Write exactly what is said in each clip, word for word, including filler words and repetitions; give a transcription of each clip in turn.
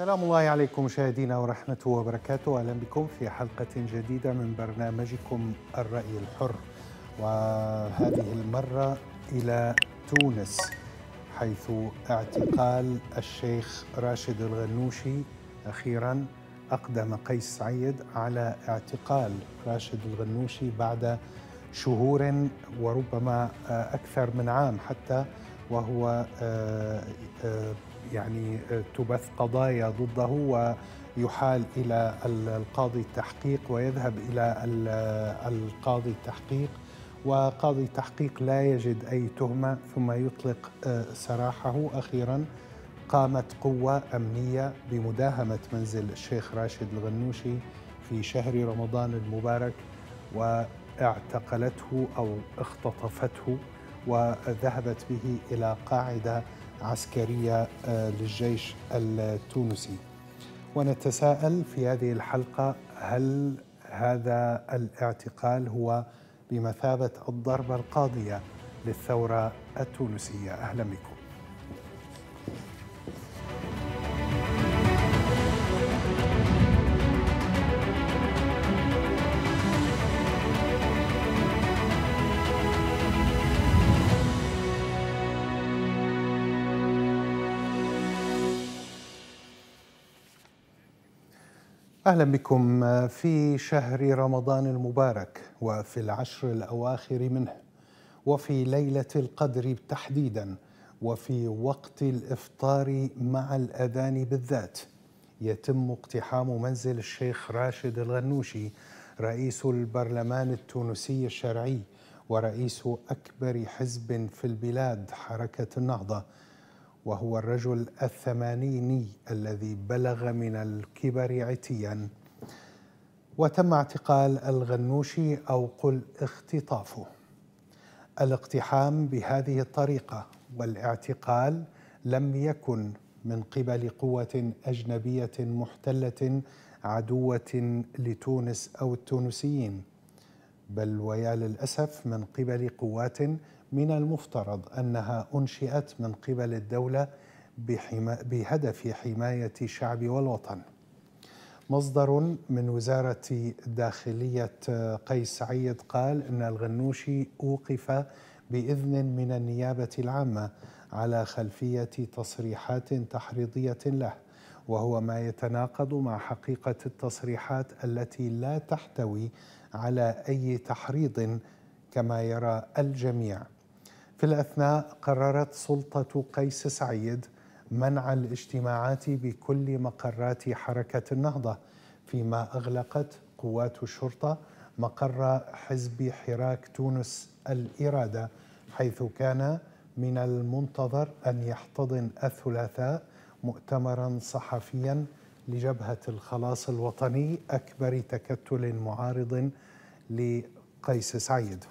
سلام الله عليكم مشاهدينا ورحمته وبركاته. أهلا بكم في حلقة جديدة من برنامجكم الرأي الحر، وهذه المرة إلى تونس، حيث اعتقال الشيخ راشد الغنوشي. أخيرا أقدم قيس سعيد على اعتقال راشد الغنوشي بعد شهور وربما أكثر من عام حتى، وهو يعني تبث قضايا ضده ويحال إلى القاضي التحقيق ويذهب إلى القاضي التحقيق، وقاضي التحقيق لا يجد أي تهمة ثم يطلق سراحه. أخيرا قامت قوة أمنية بمداهمة منزل الشيخ راشد الغنوشي في شهر رمضان المبارك واعتقلته أو اختطفته وذهبت به إلى قاعدة عسكرية للجيش التونسي. ونتساءل في هذه الحلقة، هل هذا الاعتقال هو بمثابة الضربة القاضية للثورة التونسية؟ أهلا بكم. أهلا بكم. في شهر رمضان المبارك وفي العشر الأواخر منه وفي ليلة القدر تحديدا وفي وقت الإفطار مع الأذان بالذات يتم اقتحام منزل الشيخ راشد الغنوشي، رئيس البرلمان التونسي الشرعي ورئيس أكبر حزب في البلاد حركة النهضة، وهو الرجل الثمانيني الذي بلغ من الكبر عتيا. وتم اعتقال الغنوشي أو قل اختطافه. الاقتحام بهذه الطريقة والاعتقال لم يكن من قبل قوة أجنبية محتلة عدوة لتونس أو التونسيين، بل ويا للأسف من قبل قوات من المفترض أنها أنشئت من قبل الدولة بهدف حماية الشعب والوطن. مصدر من وزارة داخلية قيس سعيد قال إن الغنوشي أوقف بإذن من النيابة العامة على خلفية تصريحات تحريضية له، وهو ما يتناقض مع حقيقة التصريحات التي لا تحتوي على أي تحريض كما يرى الجميع. في الأثناء قررت سلطة قيس سعيد منع الاجتماعات بكل مقرات حركة النهضة، فيما أغلقت قوات الشرطة مقر حزب حراك تونس الإرادة، حيث كان من المنتظر أن يحتضن الثلاثاء مؤتمرا صحفيا لجبهة الخلاص الوطني، أكبر تكتل معارض لقيس سعيد.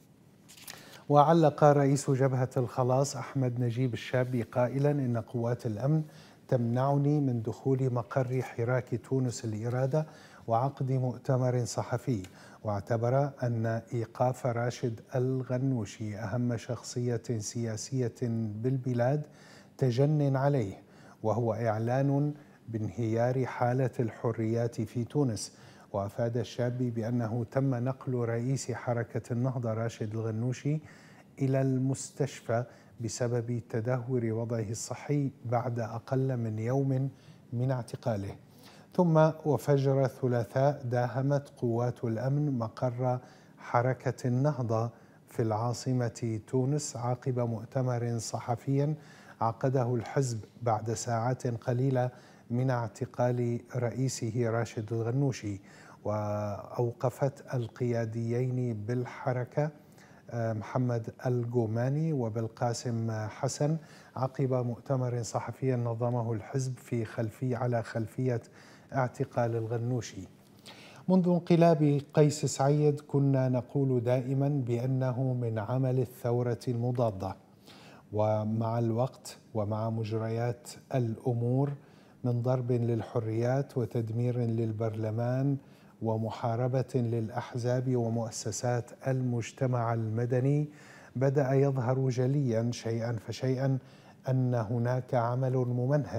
وعلق رئيس جبهة الخلاص أحمد نجيب الشابي قائلا إن قوات الأمن تمنعني من دخول مقر حراك تونس الإرادة وعقد مؤتمر صحفي، واعتبر أن إيقاف راشد الغنوشي أهم شخصية سياسية بالبلاد تجن عليه، وهو إعلان بانهيار حالة الحريات في تونس. وأفاد الشابي بأنه تم نقل رئيس حركة النهضة راشد الغنوشي إلى المستشفى بسبب تدهور وضعه الصحي بعد أقل من يوم من اعتقاله. ثم وفجر الثلاثاء داهمت قوات الأمن مقر حركة النهضة في العاصمة تونس عقب مؤتمر صحفي عقده الحزب بعد ساعات قليلة من اعتقال رئيسه راشد الغنوشي. وأوقفت القياديين بالحركة محمد الجوماني وبالقاسم حسن عقب مؤتمر صحفي نظمه الحزب في خلفي على خلفية اعتقال الغنوشي. منذ انقلاب قيس سعيد كنا نقول دائما بأنه من عمل الثورة المضادة، ومع الوقت ومع مجريات الأمور من ضرب للحريات وتدمير للبرلمان ومحاربة للأحزاب ومؤسسات المجتمع المدني، بدأ يظهر جليا شيئا فشيئا أن هناك عمل ممنهج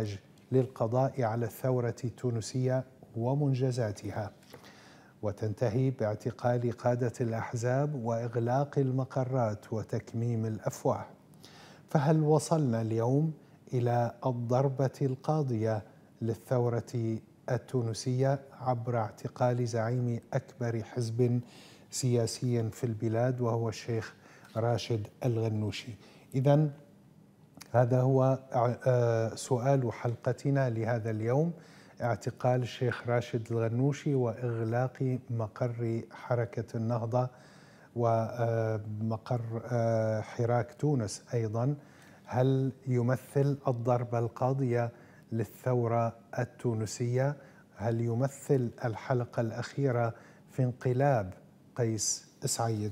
للقضاء على الثورة التونسية ومنجزاتها، وتنتهي باعتقال قادة الأحزاب وإغلاق المقرات وتكميم الأفواه. فهل وصلنا اليوم إلى الضربة القاضية للثورة التونسية عبر اعتقال زعيم أكبر حزب سياسي في البلاد وهو الشيخ راشد الغنوشي؟ إذن هذا هو سؤال حلقتنا لهذا اليوم: اعتقال الشيخ راشد الغنوشي وإغلاق مقر حركة النهضة ومقر حراك تونس أيضا. هل يمثل الضربة القاضية للثورة التونسية؟ هل يمثل الحلقة الأخيرة في انقلاب قيس سعيد؟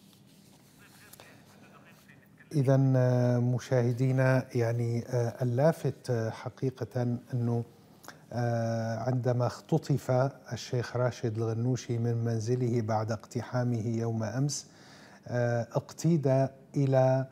إذا مشاهدينا، يعني اللافت حقيقة أنه عندما اختطف الشيخ راشد الغنوشي من منزله بعد اقتحامه يوم أمس، اقتيد إلى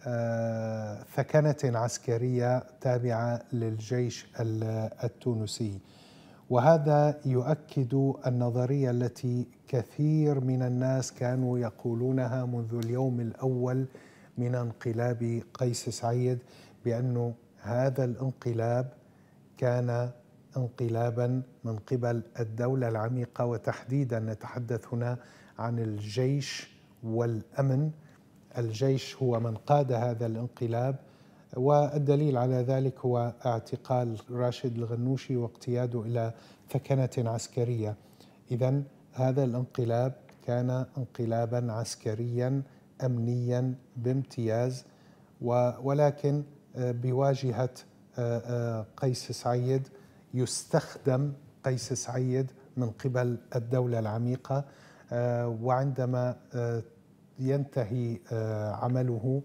ثكنة عسكرية تابعة للجيش التونسي، وهذا يؤكد النظرية التي كثير من الناس كانوا يقولونها منذ اليوم الأول من انقلاب قيس سعيد، بأن هذا الانقلاب كان انقلابا من قبل الدولة العميقة، وتحديدا نتحدث هنا عن الجيش والأمن. الجيش هو من قاد هذا الانقلاب، والدليل على ذلك هو اعتقال راشد الغنوشي واقتياده إلى ثكنة عسكرية. إذن هذا الانقلاب كان انقلابا عسكريا أمنيا بامتياز، ولكن بواجهة قيس سعيد يستخدم قيس سعيد من قبل الدولة العميقة، وعندما ينتهي عمله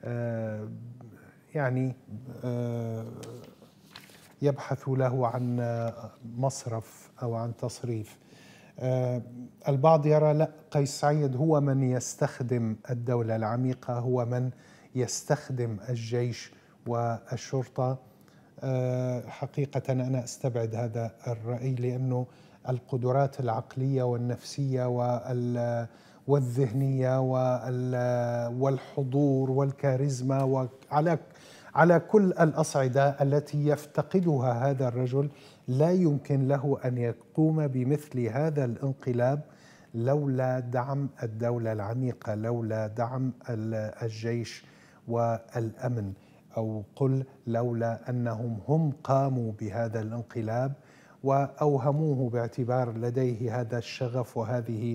يعني يبحث له عن مصرف أو عن تصريف. البعض يرى لا، قيس سعيد هو من يستخدم الدولة العميقة، هو من يستخدم الجيش والشرطة. حقيقة أنا أستبعد هذا الرأي، لأنه القدرات العقلية والنفسية والذهنية والحضور والكاريزما وعلى على كل الأصعدة التي يفتقدها هذا الرجل، لا يمكن له أن يقوم بمثل هذا الانقلاب لولا دعم الدولة العميقة، لولا دعم الجيش والأمن، أو قل لولا أنهم هم قاموا بهذا الانقلاب وأوهموه باعتبار لديه هذا الشغف وهذه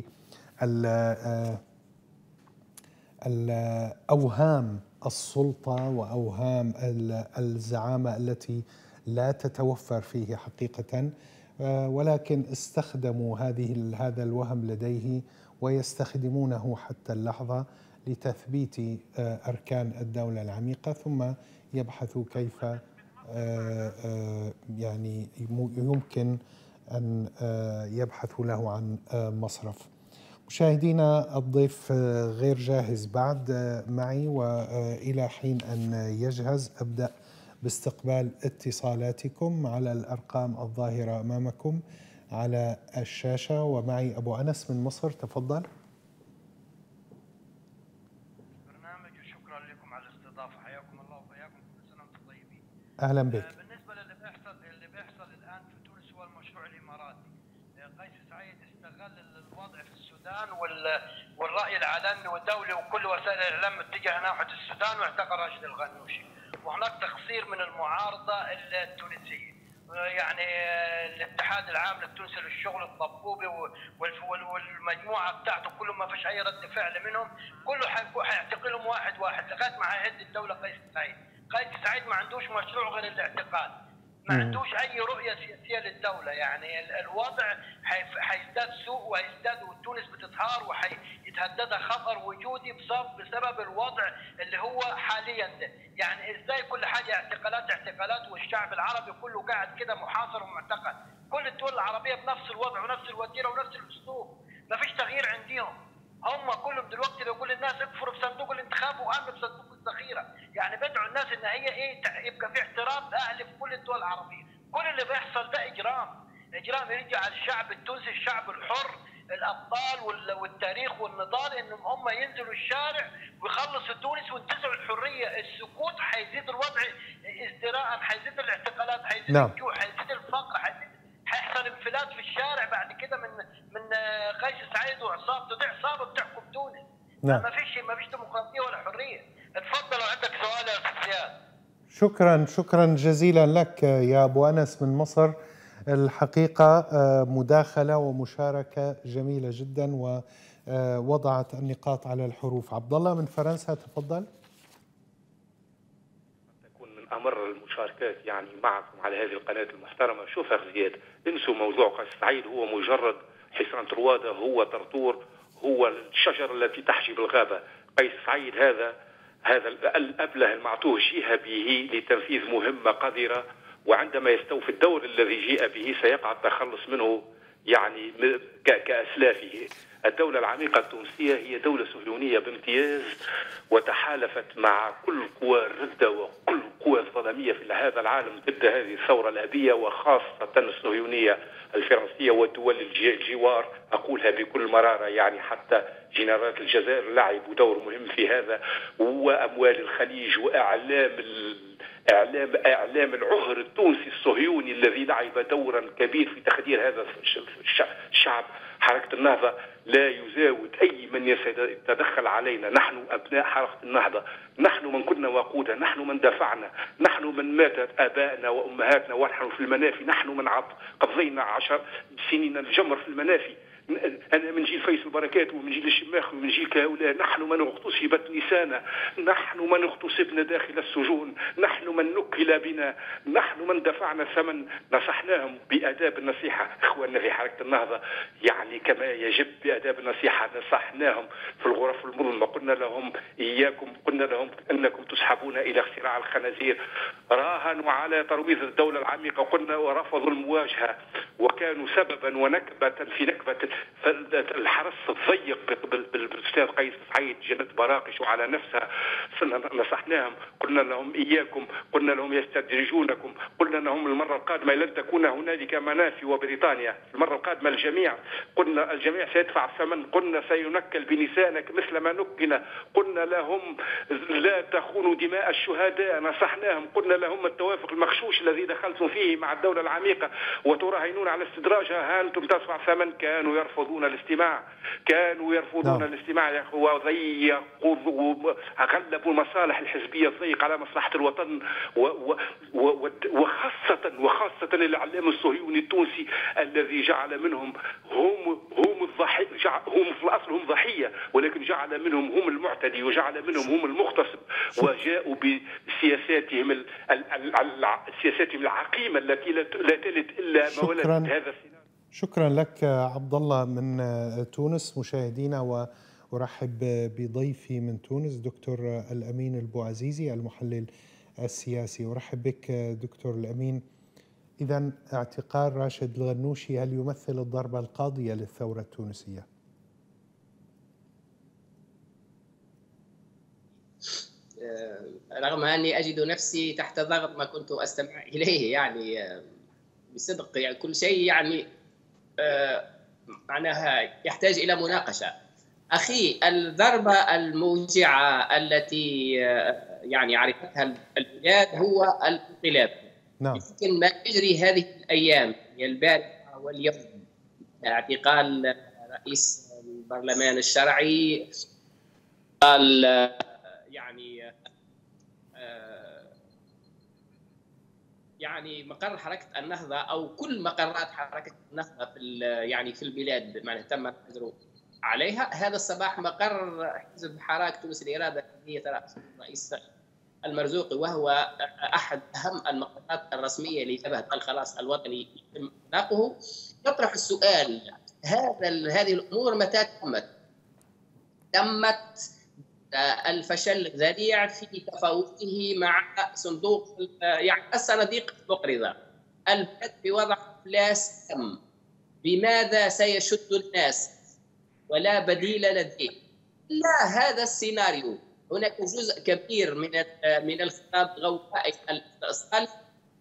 الأوهام السلطة وأوهام الزعامة التي لا تتوفر فيه حقيقة، ولكن استخدموا هذه هذا الوهم لديه ويستخدمونه حتى اللحظة لتثبيت أركان الدولة العميقة، ثم يبحثوا كيف يعني يمكن أن يبحثوا له عن مصرف. مشاهدينا، الضيف غير جاهز بعد معي، وإلى حين أن يجهز أبدأ باستقبال اتصالاتكم على الأرقام الظاهرة أمامكم على الشاشة. ومعي أبو أنس من مصر، تفضل. برنامج، وشكرا لكم على الاستضافة. حياكم الله وبياكم، كل سنة وانتم طيبين. أهلا بك. بالنسبة للي بيحصل اللي بيحصل الآن في تونس هو المشروع الإماراتي. قيس سعيد استغل الوضع في السودان والرأي العلني والدولي وكل وسائل الإعلام اتجه ناحية السودان واعتقل راشد الغنوشي، وهناك تقصير من المعارضة التونسية، يعني الاتحاد العام التونسي للشغل الطبوبي والمجموعة بتاعته كلهم ما فيش أي رد فعل منهم، كله حيعتقلهم واحد واحد لغاية ما هيهد الدولة قيس سعيد. قيس سعيد ما عندوش مشروع غير الاعتقال، ما عندوش اي رؤيه سياسيه للدوله، يعني الوضع حيزداد سوء وهيزداد وتونس بتتهار وحيتهددها خطر وجودي بسبب بسبب الوضع اللي هو حاليا ده. يعني ازاي كل حاجه اعتقالات اعتقالات والشعب العربي كله قاعد كده محاصر ومعتقل؟ كل الدول العربيه بنفس الوضع ونفس الوتيره ونفس الاسلوب، ما فيش تغيير عندهم. هم كلهم دلوقتي بيقول للناس اكفروا بصندوق الانتخاب وامنوا بصندوق الذخيره، يعني بدعوا الناس ان هي ايه يبقى في احترام اهلي في كل الدول العربيه. كل اللي بيحصل ده اجرام، اجرام يرجع على الشعب التونسي، الشعب الحر، الابطال والتاريخ والنضال، انهم هم ينزلوا الشارع ويخلصوا تونس وينتزعوا الحريه. السكوت حيزيد الوضع ازدراء، حيزيد الاعتقالات، حيزيد نعم. الجوع، حيزيد الفقر، حيزيد حيحصل انفلات في الشارع بعد كده من من قيس سعيد وعصابته. دي عصابه بتحكم تونس. نعم. ما فيش ما فيش ديمقراطيه ولا حريه. اتفضل لو عندك سؤال يا استاذ زياد. شكرا شكرا جزيلا لك يا ابو انس من مصر. الحقيقه مداخله ومشاركه جميله جدا ووضعت النقاط على الحروف. عبد الله من فرنسا تفضل. تكون من امر المشاركات يعني معكم على هذه القناه المحترمه. شوف يا زياد، انسوا موضوع قيس سعيد، هو مجرد حصان طروادة، هو طرطور، هو الشجره التي تحجب الغابه. قيس سعيد هذا هذا الأبله المعطوه جيء به لتنفيذ مهمة قذرة، وعندما يستوفي الدور الذي جيء به سيقع التخلص منه يعني كأسلافه. الدولة العميقة التونسية هي دولة صهيونية بامتياز، وتحالفت مع كل قوى الردة وكل القوى الظلامية في هذا العالم ضد هذه الثورة الأبية، وخاصة الصهيونية الفرنسية والدول الجوار. أقولها بكل مرارة، يعني حتى جنرالات الجزائر لعبوا دور مهم في هذا، وأموال الخليج وإعلام إعلام إعلام العهر التونسي الصهيوني الذي لعب دورا كبير في تخدير هذا الشعب. حركة النهضة لا يزاود أي من يتدخل علينا. نحن أبناء حركة النهضة، نحن من كنا وقودا، نحن من دافعنا، نحن من ماتت آبائنا وأمهاتنا ونحن في المنافي، نحن من قضينا عشر سنين الجمر في المنافي. أنا من جيل فيصل بركات ومن جيل الشماخ ومن جيل هؤلاء. نحن من اغتصبت نسانا، نحن من اغتصبنا داخل السجون، نحن من نكل بنا، نحن من دفعنا ثمن. نصحناهم بآداب النصيحة إخواننا في حركة النهضة، يعني كما يجب بآداب النصيحة. نصحناهم في الغرف المظلمة، قلنا لهم إياكم، قلنا لهم أنكم تسحبون إلى اختراع الخنازير. راهنوا على ترويض الدولة العميقة، قلنا ورفضوا المواجهة، وكانوا سببا ونكبة في نكبة الحرس الضيق بالاستاذ قيس سعيد جنة براقش وعلى نفسها. نصحناهم، قلنا لهم إياكم، قلنا لهم يستدرجونكم، قلنا لهم المرة القادمة لن تكون هنالك منافي وبريطانيا، المرة القادمة الجميع، قلنا الجميع سيدفع الثمن، قلنا سينكل بنسانك مثل ما نكنا، قلنا لهم لا تخونوا دماء الشهداء. نصحناهم، قلنا لهم التوافق المغشوش الذي دخلتم فيه مع الدولة العميقة وتراهنون على استدراجها، ها أنتم تدفع ثمن. كانوا يرفضون الاستماع، كانوا يرفضون no. الاستماع يا أخوة، وضيقوا غلبوا المصالح الحزبية الضيق على مصلحة الوطن، وخاصة وخاصة الإعلام الصهيوني التونسي الذي جعل منهم هم هم الضحية، هم في الأصل هم ضحية، ولكن جعل منهم هم المعتدي وجعل منهم هم المغتصب، وجاءوا بسياساتهم ال ال ال سياساتهم العقيمة التي لا تلد إلا ما ولدت هذا السيناريو. شكرا لك عبد الله من تونس. مشاهدينا، وارحب بضيفي من تونس دكتور الامين البوعزيزي المحلل السياسي. ارحب بك دكتور الامين. اذا اعتقال راشد الغنوشي هل يمثل الضربة القاضية للثورة التونسية؟ رغم اني اجد نفسي تحت ضغط ما كنت استمع اليه، يعني بصدق يعني كل شيء يعني معناها يحتاج إلى مناقشة. أخي، الضربة الموجعة التي يعني عرفتها البلاد هو الانقلاب. نعم. لكن ما يجري هذه الأيام البارحة واليوم، اعتقال رئيس البرلمان الشرعي، قال يعني يعني مقر حركة النهضة أو كل مقرات حركة النهضة في يعني في البلاد بمعنى تم الحجر عليها. هذا الصباح مقر حزب حراك تونس الإرادة الذي يترأسه الرئيس المرزوقي، وهو أحد أهم المقرات الرسمية لجبهة الخلاص الوطني يتم إطلاقه، يطرح السؤال: هذا هذه الأمور متى تمت؟ تمت الفشل الذريع في تفاوضه مع صندوق يعني الصناديق المقرضة. البلد في وضع افلاس تام، بماذا سيشد الناس ولا بديل لديه؟ لا، هذا السيناريو. هناك جزء كبير من من الخطاب غوائي الاستئصال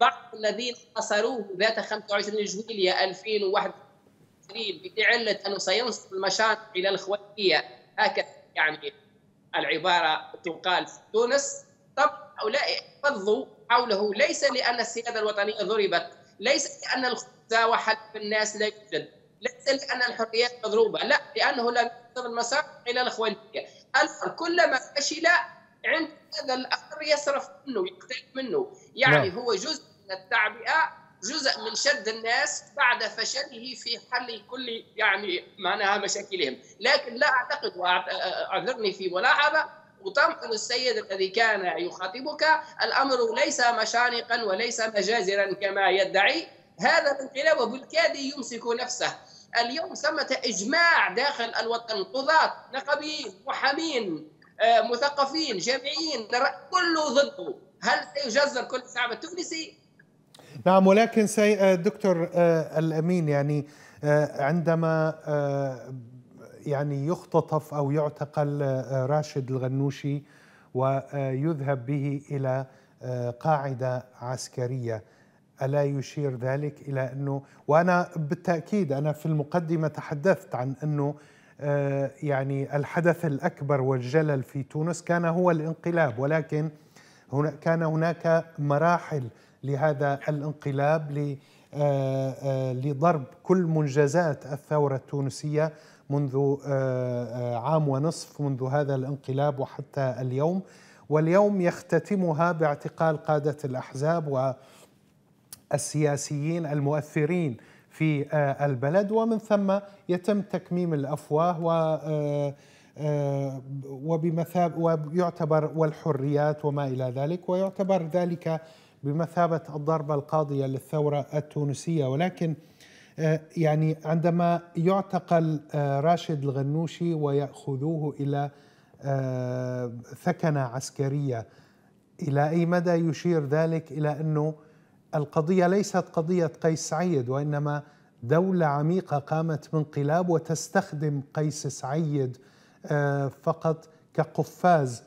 بعض الذين نصروه ذات خمسة وعشرين جويلية ألفين وواحد وعشرين بعلة أنه سينصب المشاط إلى الإخوانية، هكذا يعني العبارة تقال في تونس. طبعا هؤلاء فضوا حوله ليس لأن السيادة الوطنية ضربت، ليس لأن الخبز وحلب الناس لا يوجد، ليس لأن الحريات مضروبة، لا، لأنه لم ينصب المسار إلى الإخوانية. الأمر كلما فشل عند هذا الأمر يصرف منه، يقترب منه، يعني لا. هو جزء من التعبئة، جزء من شد الناس بعد فشله في حل كل يعني معناها مشاكلهم. لكن لا أعتقد، وأعذرني في ملاحظة، وطمئن السيد الذي كان يخاطبك، الأمر ليس مشانقا وليس مجازرا كما يدعي هذا الانقلاب، وبالكاد يمسك نفسه. اليوم ثمة إجماع داخل الوطن، قضاة، نقابيين، محامين، مثقفين، جامعيين، كله ضده. هل سيجزر كل الشعب التونسي؟ نعم، ولكن سي دكتور الأمين، يعني عندما يعني يختطف أو يعتقل راشد الغنوشي ويذهب به إلى قاعدة عسكرية، ألا يشير ذلك إلى أنه، وأنا بالتأكيد أنا في المقدمة تحدثت عن أنه يعني الحدث الأكبر والجلل في تونس كان هو الانقلاب، ولكن هنا كان هناك مراحل لهذا الانقلاب لضرب كل منجزات الثورة التونسية منذ عام ونصف منذ هذا الانقلاب وحتى اليوم، واليوم يختتمها باعتقال قادة الأحزاب والسياسيين المؤثرين في البلد، ومن ثم يتم تكميم الأفواه وبمثابة ويعتبر والحريات وما إلى ذلك، ويعتبر ذلك بمثابة الضربة القاضية للثورة التونسية. ولكن يعني عندما يعتقل راشد الغنوشي ويأخذوه إلى ثكنة عسكرية، إلى أي مدى يشير ذلك إلى أنه القضية ليست قضية قيس سعيد، وإنما دولة عميقة قامت بانقلاب وتستخدم قيس سعيد فقط كقفاز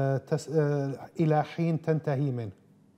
إلى حين تنتهي منه؟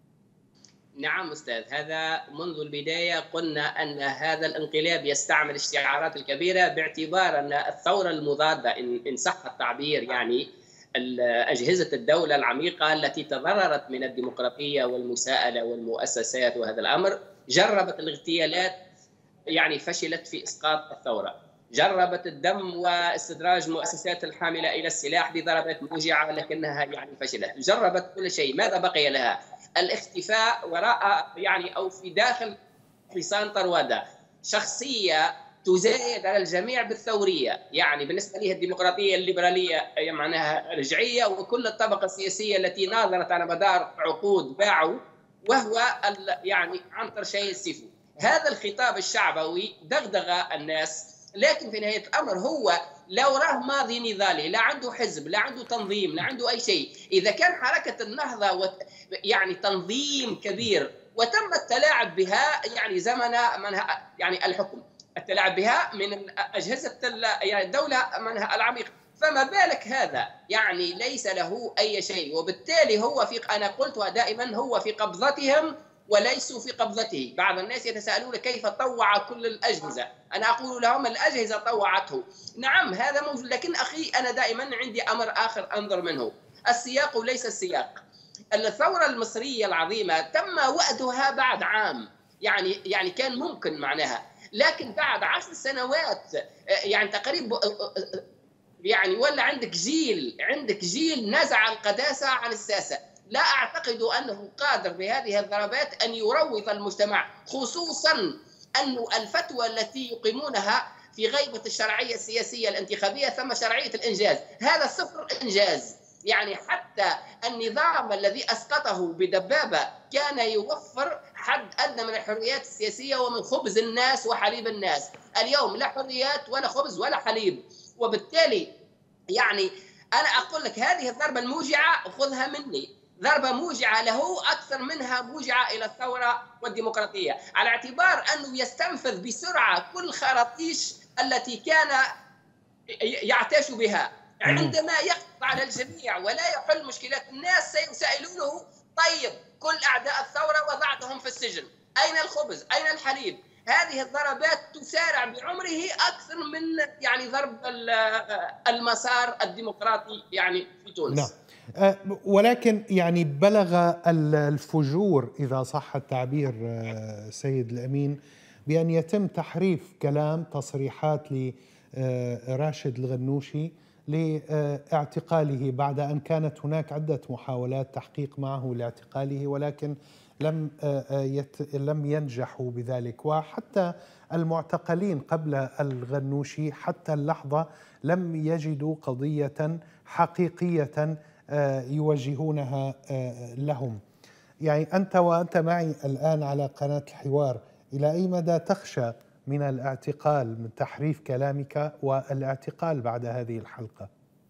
نعم أستاذ، هذا منذ البداية قلنا أن هذا الانقلاب يستعمل الشعارات الكبيرة، باعتبار أن الثورة المضادة إن صح التعبير يعني أجهزة الدولة العميقة التي تضررت من الديمقراطية والمساءلة والمؤسسات وهذا الأمر، جربت الاغتيالات يعني فشلت في إسقاط الثورة، جربت الدم واستدراج مؤسسات الحاملة إلى السلاح بضربات موجعة لكنها يعني فشلت، جربت كل شيء. ماذا بقي لها؟ الاختفاء وراء يعني أو في داخل حصان طروادة، شخصية تزايد على الجميع بالثورية، يعني بالنسبة لها الديمقراطية الليبرالية معناها رجعية، وكل الطبقة السياسية التي ناظرت على مدار عقود باعوا، وهو يعني عنتر شاي السيفو. هذا الخطاب الشعبوي دغدغ الناس، لكن في نهاية الأمر هو لا وراه ماضي نضالي، لا عنده حزب، لا عنده تنظيم، لا عنده أي شيء. إذا كان حركة النهضة و... يعني تنظيم كبير وتم التلاعب بها يعني زمن منها يعني الحكم، التلاعب بها من أجهزة يعني الدولة منها العميق، فما بالك هذا يعني ليس له أي شيء، وبالتالي هو في أنا قلتها دائما هو في قبضتهم وليسوا في قبضته. بعض الناس يتساءلون كيف طوع كل الأجهزة، أنا أقول لهم الأجهزة طوعته، نعم هذا موجود، لكن أخي أنا دائما عندي أمر آخر أنظر منه، السياق وليس السياق. الثورة المصرية العظيمة تم وقتها بعد عام، يعني يعني كان ممكن معناها، لكن بعد عشر سنوات يعني تقريبا يعني ولا عندك جيل عندك جيل نزع القداسة عن الساسة. لا أعتقد أنه قادر بهذه الضربات أن يروض المجتمع، خصوصا أن الفتوى التي يقيمونها في غيبة الشرعية السياسية الانتخابية ثم شرعية الإنجاز، هذا صفر إنجاز. يعني حتى النظام الذي أسقطه بدبابة كان يوفر حد أدنى من الحريات السياسية ومن خبز الناس وحليب الناس. اليوم لا حريات ولا خبز ولا حليب، وبالتالي يعني أنا أقول لك هذه الضربة الموجعة خذها مني، ضربة موجعة له أكثر منها موجعة إلى الثورة والديمقراطية، على اعتبار أنه يستنفذ بسرعة كل خراطيش التي كان يعتاش بها. عندما يقضي على الجميع ولا يحل مشكلات الناس سيسألونه طيب كل أعداء الثورة وضعتهم في السجن. أين الخبز؟ أين الحليب؟ هذه الضربات تسارع بعمره أكثر من يعني ضرب المسار الديمقراطي يعني في تونس. نعم. ولكن يعني بلغ الفجور إذا صح التعبير سيد الأمين بأن يتم تحريف كلام تصريحات لراشد الغنوشي لاعتقاله بعد أن كانت هناك عدة محاولات تحقيق معه لاعتقاله، ولكن لم لم ينجحوا بذلك. وحتى المعتقلين قبل الغنوشي حتى اللحظة لم يجدوا قضية حقيقية يوجهونها لهم. يعني أنت وأنت معي الآن على قناة الحوار، إلى أي مدى تخشى من الاعتقال، من تحريف كلامك والاعتقال بعد هذه الحلقة؟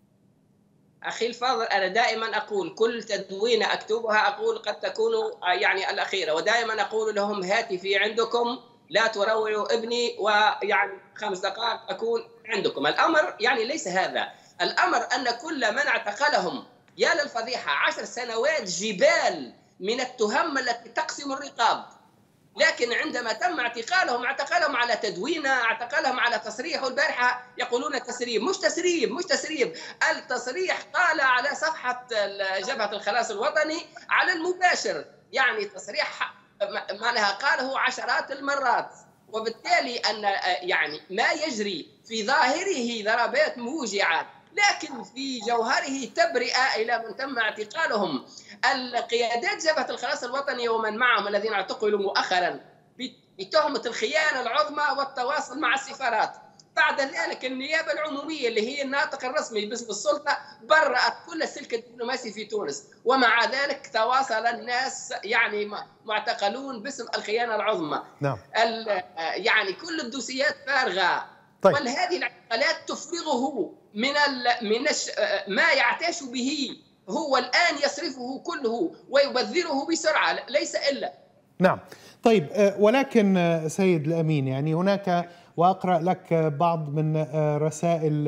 أخي الفاضل، أنا دائما أقول كل تدوينة أكتبها أقول قد تكون يعني الأخيرة، ودائما أقول لهم هاتفي عندكم لا تروعوا ابني، ويعني خمس دقائق أكون عندكم. الأمر يعني ليس هذا الأمر، أن كل من اعتقلهم يا للفضيحة عشر سنوات جبال من التهم التي تقسم الرقاب، لكن عندما تم اعتقالهم اعتقلهم على تدوينة، اعتقلهم على تصريح، والبارحة يقولون تسريب. مش تسريب مش تسريب التصريح قال على صفحة جبهة الخلاص الوطني على المباشر، يعني تصريح معناها قاله عشرات المرات، وبالتالي أن يعني ما يجري في ظاهره ضربات موجعة لكن في جوهره تبرئة إلى من تم اعتقالهم. القيادات جبهة الخلاص الوطني ومن معهم الذين اعتقلوا مؤخرا بتهمة الخيانة العظمى والتواصل مع السفارات. بعد ذلك النيابة العمومية اللي هي الناطق الرسمي باسم السلطة برأت كل السلك الدبلوماسي في تونس، ومع ذلك تواصل الناس يعني معتقلون باسم الخيانة العظمى. نعم. يعني كل الدوسيات فارغة. طيب. بل هذه الاعتقالات تفرغه من من ما يعتاش به، هو الآن يصرفه كله ويبذره بسرعة ليس إلا. نعم. طيب، ولكن سيد الأمين يعني هناك، وأقرأ لك بعض من رسائل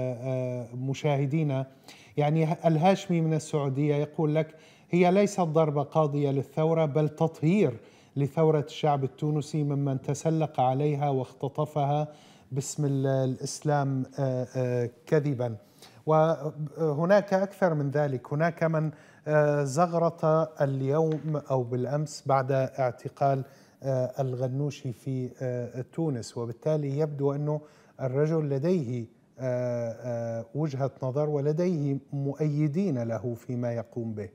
مشاهدينا، يعني الهاشمي من السعودية يقول لك: هي ليست ضربة قاضية للثورة بل تطهير لثورة الشعب التونسي ممن تسلق عليها واختطفها باسم الإسلام كذبا. وهناك أكثر من ذلك، هناك من زغرط اليوم أو بالأمس بعد اعتقال الغنوشي في تونس، وبالتالي يبدو أنه الرجل لديه وجهة نظر ولديه مؤيدين له فيما يقوم به.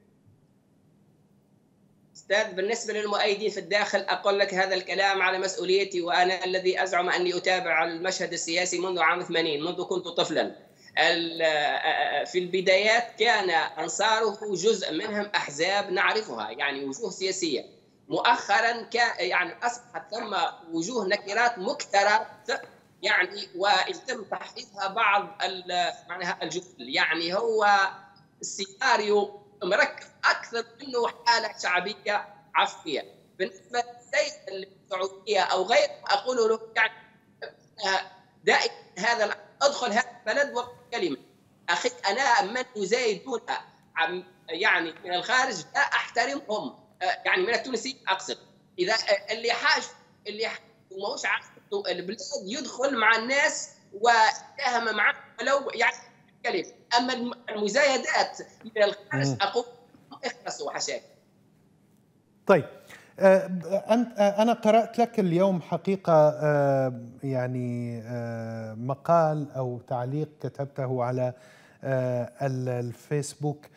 أستاذ، بالنسبة للمؤيدين في الداخل أقول لك هذا الكلام على مسؤوليتي، وأنا الذي أزعم أني أتابع المشهد السياسي منذ عام ثمانين، منذ كنت طفلا. في البدايات كان أنصاره جزء منهم أحزاب نعرفها، يعني وجوه سياسية. مؤخرا كان يعني أصبحت ثم وجوه نكرات مكترة، يعني ويتم تحقيقها بعض معناها الجمل. يعني هو السيناريو مركب أكثر منه حالة شعبية عفوية. بالنسبة للسيد السعودية أو غيره أقول له يعني دائما هذا أدخل هذا البلد وكلمة أخي أنا من يزايدون يعني من الخارج لا أحترمهم، يعني من التونسيين أقصد. إذا اللي حاج اللي وماهوش عارف البلاد يدخل مع الناس ويتهم معهم ولو يعني كلمة. أما المزايدات من الخارج أقول اخلصوا حشاك. طيب، أنت أنا قرأت لك اليوم حقيقة يعني مقال أو تعليق كتبته على الفيسبوك،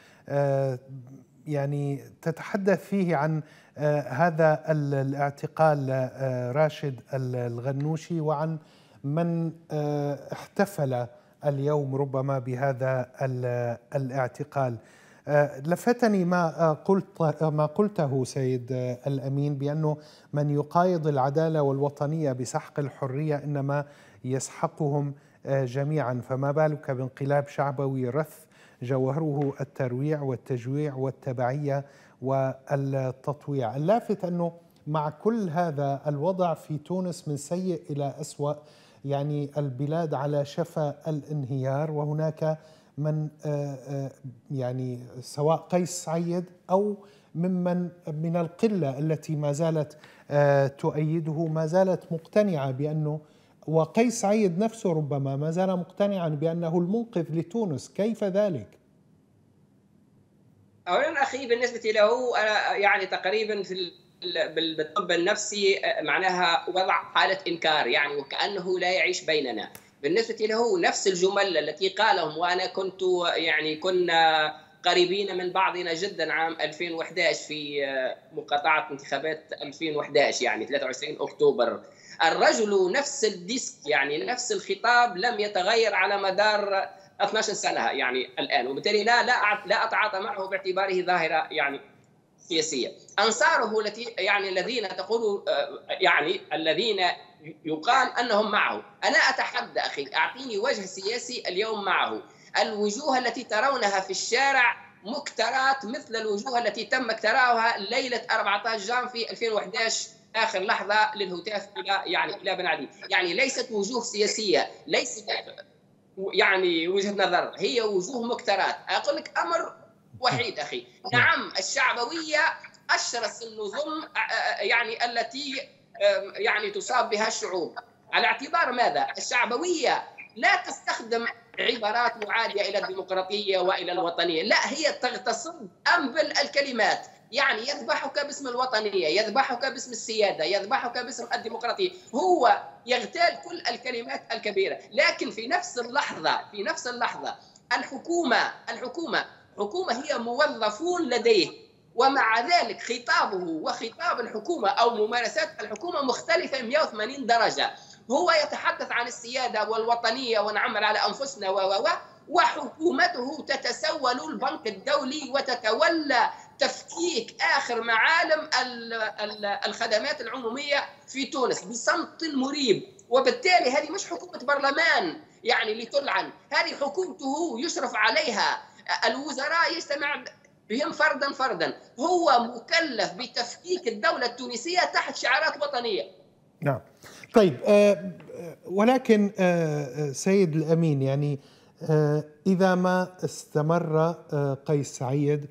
يعني تتحدث فيه عن هذا الاعتقال راشد الغنوشي وعن من احتفل اليوم ربما بهذا الاعتقال. لفتني ما قلت ما قلته سيد الأمين بأنه من يقايض العدالة والوطنية بسحق الحرية إنما يسحقهم جميعا، فما بالك بانقلاب شعبوي رث جوهره الترويع والتجويع والتبعية والتطويع. اللافت أنه مع كل هذا الوضع في تونس من سيء إلى أسوأ، يعني البلاد على شفا الانهيار، وهناك من يعني سواء قيس سعيد أو ممن من القلة التي ما زالت تؤيده، ما زالت مقتنعة بأنه، وقيس سعيد نفسه ربما ما زال مقتنعا بأنه المنقذ لتونس. كيف ذلك؟ أولا أخي بالنسبة له يعني تقريبا في بالطب النفسي معناها وضع حالة إنكار، يعني وكأنه لا يعيش بيننا. بالنسبة له نفس الجمل التي قالهم، وأنا كنت يعني كنا قريبين من بعضنا جدا عام ألفين وأحد عشر في مقاطعة انتخابات ألفين وأحد عشر يعني ثلاثة وعشرين أكتوبر. الرجل نفس الديسك، يعني نفس الخطاب لم يتغير على مدار اثنتي عشرة سنة يعني الآن، وبالتالي لا لا لا أتعاطى معه باعتباره ظاهرة يعني سياسية. أنصاره التي يعني الذين تقول يعني الذين يقال أنهم معه، أنا أتحدى أخي أعطيني وجه سياسي اليوم معه. الوجوه التي ترونها في الشارع مكترات مثل الوجوه التي تم اكتراؤها ليلة أربعة عشر جان في ألفين وأحد عشر آخر لحظة للهتاف إلى يعني إلى بن علي. يعني ليست وجوه سياسية، ليست يعني وجهة نظر، هي وجوه مكترات. أقول لك أمر وحيد أخي، نعم الشعبوية أشرس النظم يعني التي يعني تصاب بها الشعوب. على اعتبار ماذا؟ الشعبوية لا تستخدم عبارات معادية إلى الديمقراطية وإلى الوطنية، لا، هي تصد أنبل الكلمات، يعني يذبحك باسم الوطنية، يذبحك باسم السيادة، يذبحك باسم الديمقراطية، هو يغتال كل الكلمات الكبيرة. لكن في نفس اللحظة في نفس اللحظة الحكومة الحكومة حكومة هي موظفون لديه، ومع ذلك خطابه وخطاب الحكومة أو ممارسات الحكومة مختلفة مئة وثمانين درجة. هو يتحدث عن السيادة والوطنية ونعمل على أنفسنا و و وحكومته تتسول البنك الدولي وتتولى تفكيك آخر معالم الخدمات العمومية في تونس بصمت مريب. وبالتالي هذه مش حكومة برلمان يعني لتلعن، هذه حكومته يشرف عليها الوزراء يجتمع بهم فردا فردا، هو مكلف بتفكيك الدولة التونسية تحت شعارات وطنية. نعم. طيب آه ولكن آه سيد الأمين، يعني آه إذا ما استمر آه قيس سعيد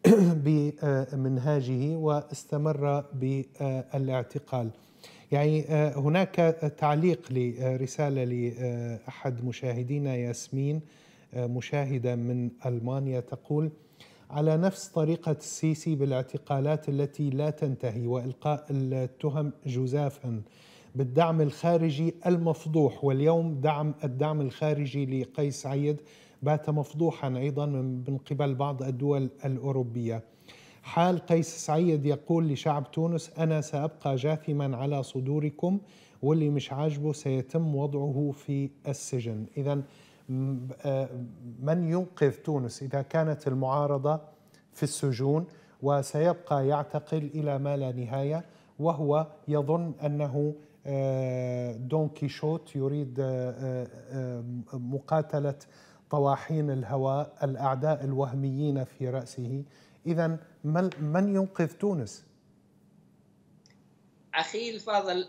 بمنهاجه واستمر بالاعتقال، يعني آه هناك تعليق لرسالة لأحد مشاهدينا ياسمين، آه مشاهدة من ألمانيا، تقول: على نفس طريقة السيسي بالاعتقالات التي لا تنتهي وإلقاء التهم جزافا بالدعم الخارجي المفضوح، واليوم دعم الدعم الخارجي لقيس سعيد بات مفضوحا أيضا من قبل بعض الدول الأوروبية. حال قيس سعيد يقول لشعب تونس: أنا سأبقى جاثما على صدوركم، واللي مش عاجبه سيتم وضعه في السجن. إذن من ينقذ تونس إذا كانت المعارضة في السجون وسيبقى يعتقل إلى ما لا نهاية، وهو يظن أنه دون كيشوت يريد مقاتلة طواحين الهواء، الأعداء الوهميين في رأسه؟ إذن من ينقذ تونس؟ أخي الفاضل،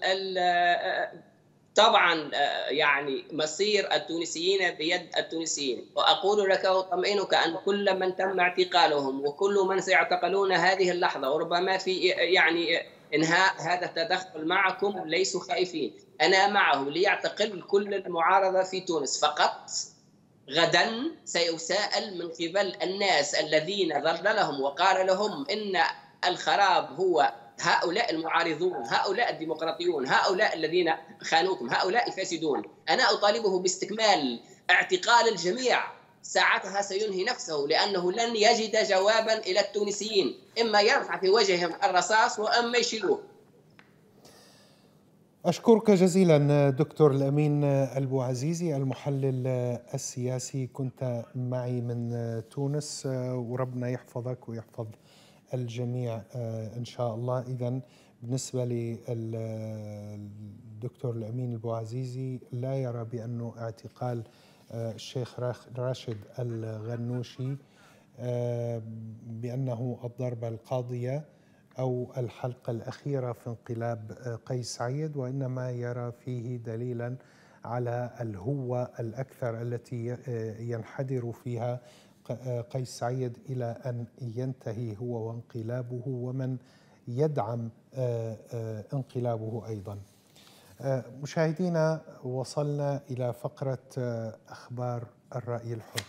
طبعا يعني مصير التونسيين بيد التونسيين، وأقول لك وأطمئنك أن كل من تم اعتقالهم وكل من سيعتقلون هذه اللحظة وربما في يعني إنهاء هذا التدخل معكم ليسوا خائفين. أنا معه ليعتقل كل المعارضة في تونس، فقط غدا سيساءل من قبل الناس الذين ظللهم وقال لهم إن الخراب هو هؤلاء المعارضون، هؤلاء الديمقراطيون، هؤلاء الذين خانوكم، هؤلاء فاسدون. أنا أطالبه باستكمال اعتقال الجميع، ساعتها سينهي نفسه، لأنه لن يجد جوابا إلى التونسيين، إما يرفع في وجههم الرصاص وإما يشيلوه. أشكرك جزيلا دكتور الأمين البوعزيزي المحلل السياسي، كنت معي من تونس، وربنا يحفظك ويحفظ الجميع إن شاء الله. إذن بالنسبة للدكتور الأمين البوعزيزي لا يرى بأنه اعتقال الشيخ راشد الغنوشي بأنه الضربة القاضية أو الحلقة الأخيرة في انقلاب قيس سعيد، وإنما يرى فيه دليلا على الهوة الأكثر التي ينحدر فيها قيس سعيد إلى أن ينتهي هو وانقلابه، ومن يدعم انقلابه أيضا. مشاهدينا، وصلنا إلى فقرة أخبار الرأي الحر.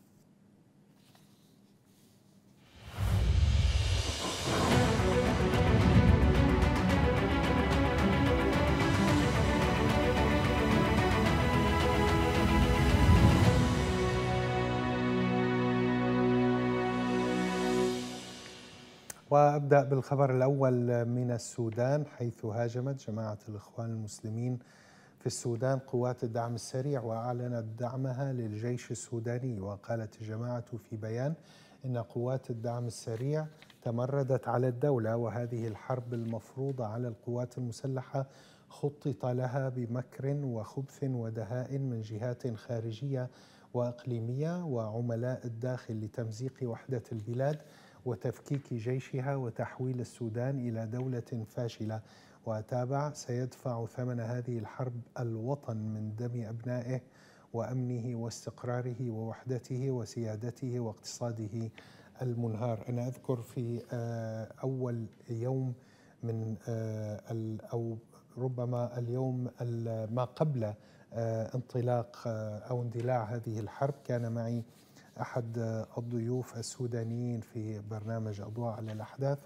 وأبدأ بالخبر الأول من السودان، حيث هاجمت جماعة الإخوان المسلمين في السودان قوات الدعم السريع وأعلنت دعمها للجيش السوداني. وقالت الجماعة في بيان إن قوات الدعم السريع تمردت على الدولة، وهذه الحرب المفروضة على القوات المسلحة خطط لها بمكر وخبث ودهاء من جهات خارجية وإقليمية وعملاء الداخل لتمزيق وحدة البلاد وتفكيك جيشها وتحويل السودان إلى دولة فاشلة. وتابع: سيدفع ثمن هذه الحرب الوطن من دم أبنائه وأمنه واستقراره ووحدته وسيادته واقتصاده المنهار. أنا أذكر في أول يوم من أو ربما اليوم ما قبل انطلاق أو اندلاع هذه الحرب، كان معي أحد الضيوف السودانيين في برنامج أضواء على الأحداث،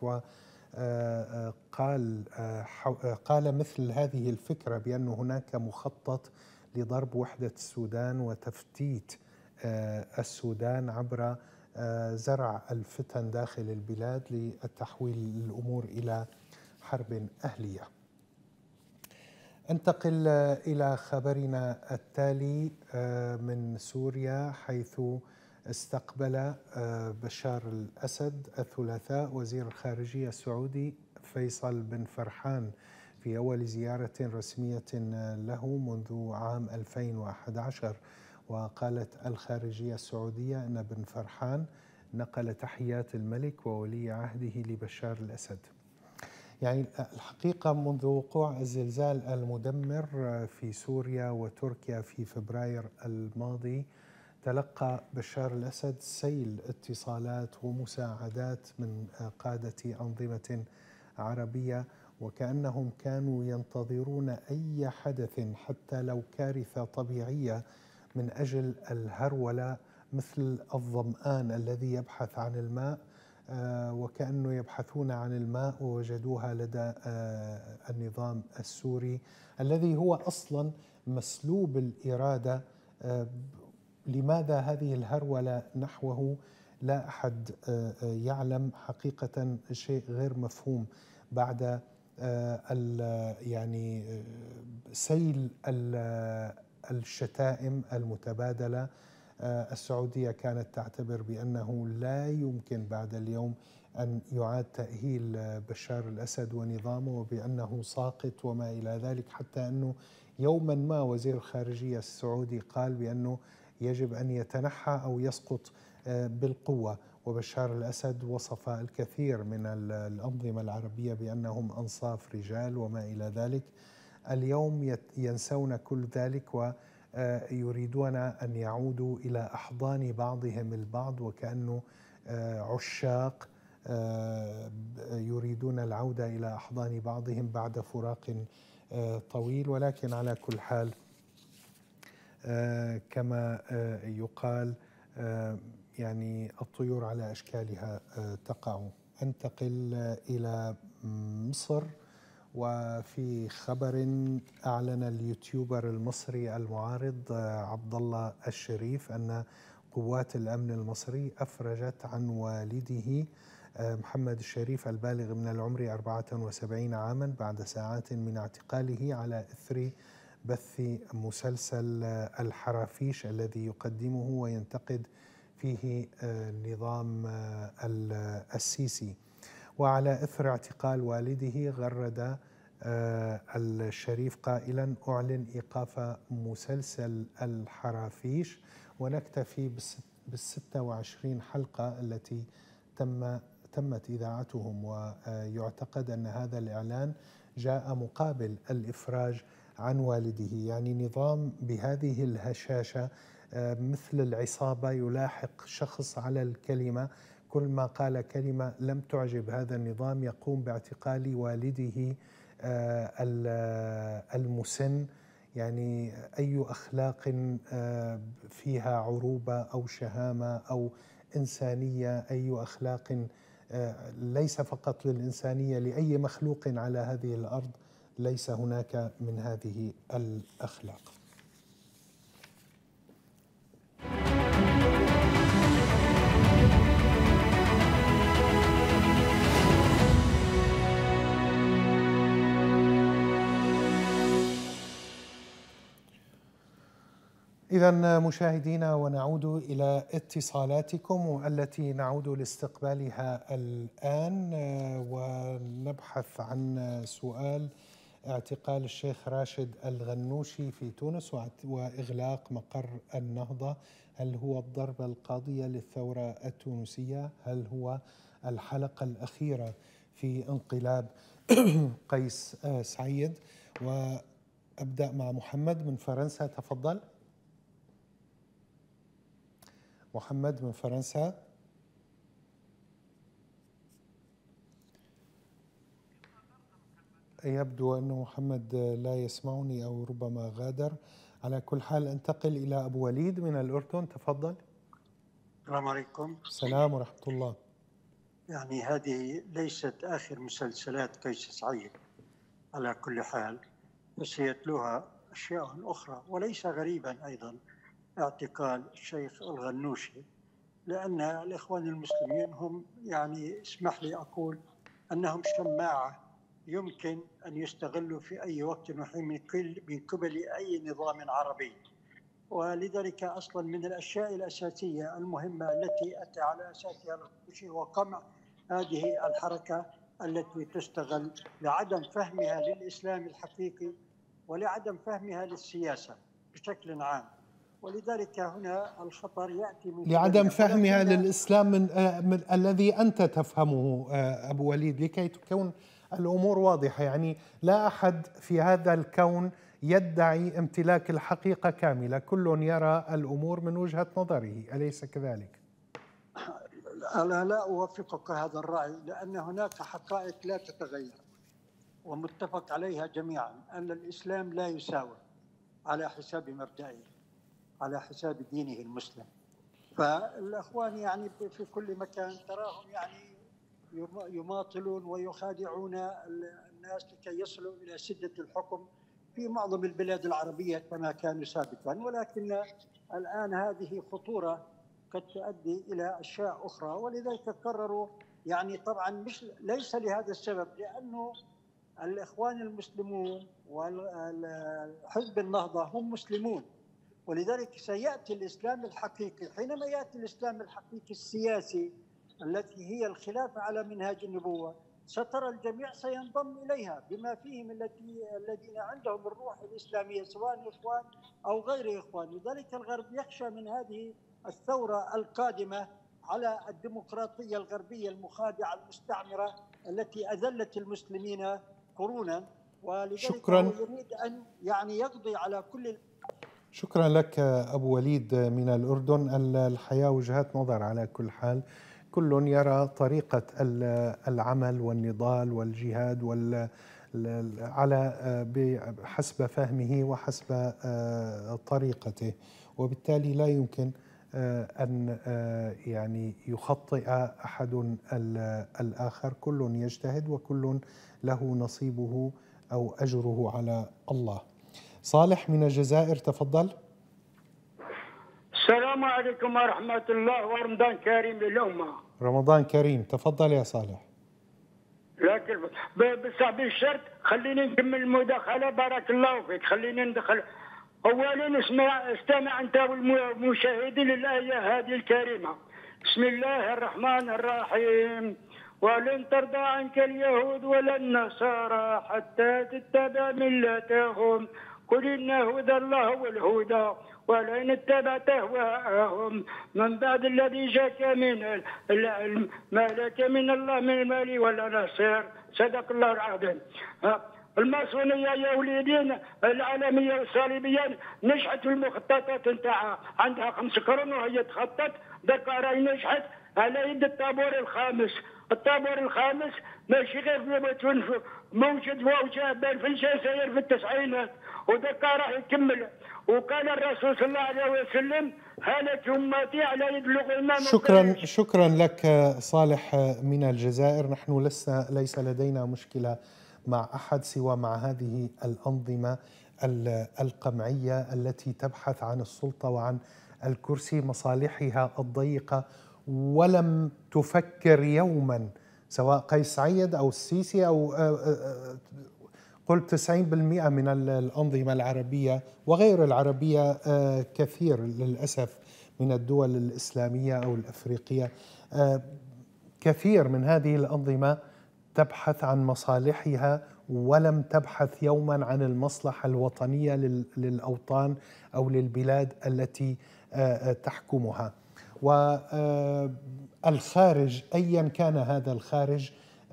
وقال قال مثل هذه الفكرة بأن هناك مخطط لضرب وحدة السودان وتفتيت السودان عبر زرع الفتن داخل البلاد للتحويل الأمور إلى حرب أهلية. انتقل إلى خبرنا التالي من سوريا، حيث استقبل بشار الأسد الثلاثاء وزير الخارجية السعودي فيصل بن فرحان في أول زيارة رسمية له منذ عام ألفين وأحد عشر. وقالت الخارجية السعودية أن بن فرحان نقل تحيات الملك وولي عهده لبشار الأسد. يعني الحقيقة منذ وقوع الزلزال المدمر في سوريا وتركيا في فبراير الماضي، تلقى بشار الأسد سيل اتصالات ومساعدات من قادة أنظمة عربية، وكأنهم كانوا ينتظرون أي حدث حتى لو كارثة طبيعية من أجل الهرولة، مثل الظمآن الذي يبحث عن الماء، وكأنه يبحثون عن الماء ووجدوها لدى النظام السوري الذي هو أصلا مسلوب الإرادة. لماذا هذه الهرولة نحوه؟ لا أحد يعلم حقيقة، شيء غير مفهوم بعد يعني سيل الشتائم المتبادلة. السعودية كانت تعتبر بأنه لا يمكن بعد اليوم أن يعاد تأهيل بشار الأسد ونظامه وبأنه ساقط وما إلى ذلك، حتى أنه يوما ما وزير الخارجية السعودي قال بأنه يجب أن يتنحى أو يسقط بالقوة. وبشار الأسد وصف الكثير من الأنظمة العربية بأنهم أنصاف رجال وما إلى ذلك. اليوم ينسون كل ذلك ويريدون أن يعودوا إلى أحضان بعضهم البعض، وكأنه عشاق يريدون العودة إلى أحضان بعضهم بعد فراق طويل. ولكن على كل حال كما يقال يعني الطيور على أشكالها تقع. انتقل إلى مصر، وفي خبر أعلن اليوتيوبر المصري المعارض عبد الله الشريف أن قوات الأمن المصري أفرجت عن والده محمد الشريف البالغ من العمر أربعة وسبعين عاما بعد ساعات من اعتقاله على إثر بث مسلسل الحرافيش الذي يقدمه وينتقد فيه النظام السيسي. وعلى إثر اعتقال والده غرد الشريف قائلا: أعلن إيقاف مسلسل الحرافيش ونكتفي بالستة وعشرين حلقة التي تم تمت إذاعتهم. ويعتقد أن هذا الإعلان جاء مقابل الإفراج عن والده. يعني نظام بهذه الهشاشة مثل العصابة يلاحق شخص على الكلمة، كل ما قال كلمة لم تعجب هذا النظام يقوم باعتقال والده المسن. يعني أي أخلاق فيها عروبة أو شهامة أو إنسانية، أي أخلاق ليس فقط للإنسانية، لأي مخلوق على هذه الأرض ليس هناك من هذه الأخلاق. إذن مشاهدينا، ونعود إلى اتصالاتكم والتي نعود لاستقبالها الآن، ونبحث عن سؤال اعتقال الشيخ راشد الغنوشي في تونس وإغلاق مقر النهضة. هل هو الضربة القاضية للثورة التونسية؟ هل هو الحلقة الأخيرة في انقلاب قيس سعيد؟ وأبدأ مع محمد من فرنسا، تفضل. محمد من فرنسا. يبدو أن محمد لا يسمعني أو ربما غادر. على كل حال انتقل إلى أبو وليد من الأردن، تفضل. السلام عليكم. السلام ورحمة الله. يعني هذه ليست آخر مسلسلات قيس سعيد على كل حال، بس يتلوها أشياء أخرى، وليس غريبا أيضا اعتقال الشيخ الغنوشي، لأن الإخوان المسلمين هم يعني اسمح لي أقول أنهم شماعة يمكن أن يستغلوا في أي وقت وحين من قبل أي نظام عربي. ولذلك أصلا من الأشياء الأساسية المهمة التي أتى على أساسها الغنوشي هو قمع هذه الحركة التي تستغل لعدم فهمها للإسلام الحقيقي ولعدم فهمها للسياسة بشكل عام. ولذلك هنا الخطر يأتي من لعدم فهمها للإسلام من, من الذي أنت تفهمه أبو وليد، لكي تكون الأمور واضحة. يعني لا أحد في هذا الكون يدعي امتلاك الحقيقة كاملة، كل يرى الأمور من وجهة نظره، أليس كذلك؟ أنا لا أوافقك هذا الرأي، لأن هناك حقائق لا تتغير ومتفق عليها جميعا، أن الإسلام لا يساوي على حساب مبدئه، على حساب دينه المسلم. فالأخوان يعني في كل مكان تراهم يعني يماطلون ويخادعون الناس لكي يصلوا إلى سدة الحكم في معظم البلاد العربية كما كانوا سابقا، ولكن الآن هذه خطورة قد تؤدي إلى أشياء أخرى. ولذلك قرروا يعني طبعا مش ليس لهذا السبب، لأنه الإخوان المسلمون والحزب النهضة هم مسلمون، ولذلك سيأتي الإسلام الحقيقي. حينما يأتي الإسلام الحقيقي السياسي التي هي الخلافة على منهاج النبوة، سترى الجميع سينضم إليها بما فيهم التي الذين عندهم الروح الإسلامية سواء إخوان أو غير إخوان. لذلك الغرب يخشى من هذه الثورة القادمة على الديمقراطية الغربية المخادعة المستعمرة التي أذلت المسلمين قرونا، ولذلك شكرا. هو يريد أن يعني يقضي على كل. شكرا لك أبو وليد من الأردن. الحياة وجهات نظر على كل حال، كل يرى طريقة العمل والنضال والجهاد وال على بحسب فهمه وحسب طريقته، وبالتالي لا يمكن أن يعني يخطئ أحد الآخر، كل يجتهد وكل له نصيبه أو أجره على الله. صالح من الجزائر، تفضل. السلام عليكم ورحمة الله ورمضان كريم للأمة. رمضان كريم، تفضل يا صالح. لكن بصعب الشرط خليني نكمل المداخلة، بارك الله فيك. خليني ندخل أولا اسمع استمع أنت والمشاهدين للآية هذه الكريمة. بسم الله الرحمن الرحيم. ولن ترضى عنك اليهود ولا النصارى حتى تتبع ملتهم قل إن هدى الله هو الهدى ولئن اتبعت أهواءهم من بعد الذي جاءك من العلم ما لك من الله من المال ولا نصير. صدق الله العظيم. الماسونيه يا وليدين العالميه والصليبيه نجحت في المخططات نتاعها، عندها خمس قرون وهي تخطط، درك راهي نجحت على يد الطابور الخامس. الطابور الخامس ماشي غير في تونس، موجود في الجزائر في التسعينات، ودرك راح يكمل. وقال الرسول صلى الله عليه وسلم: هلك امتي على يد الغمام. شكرا شكرا لك صالح من الجزائر. نحن لسه ليس لدينا مشكلة مع أحد سوى مع هذه الأنظمة القمعية التي تبحث عن السلطة وعن الكرسي، مصالحها الضيقة، ولم تفكر يوما سواء قيس سعيد أو السيسي أو قلت تسعين بالمئة من الأنظمة العربية وغير العربية، كثير للأسف من الدول الإسلامية أو الأفريقية، كثير من هذه الأنظمة تبحث عن مصالحها ولم تبحث يوما عن المصلحة الوطنية للأوطان أو للبلاد التي تحكمها. والخارج أيا كان هذا الخارج،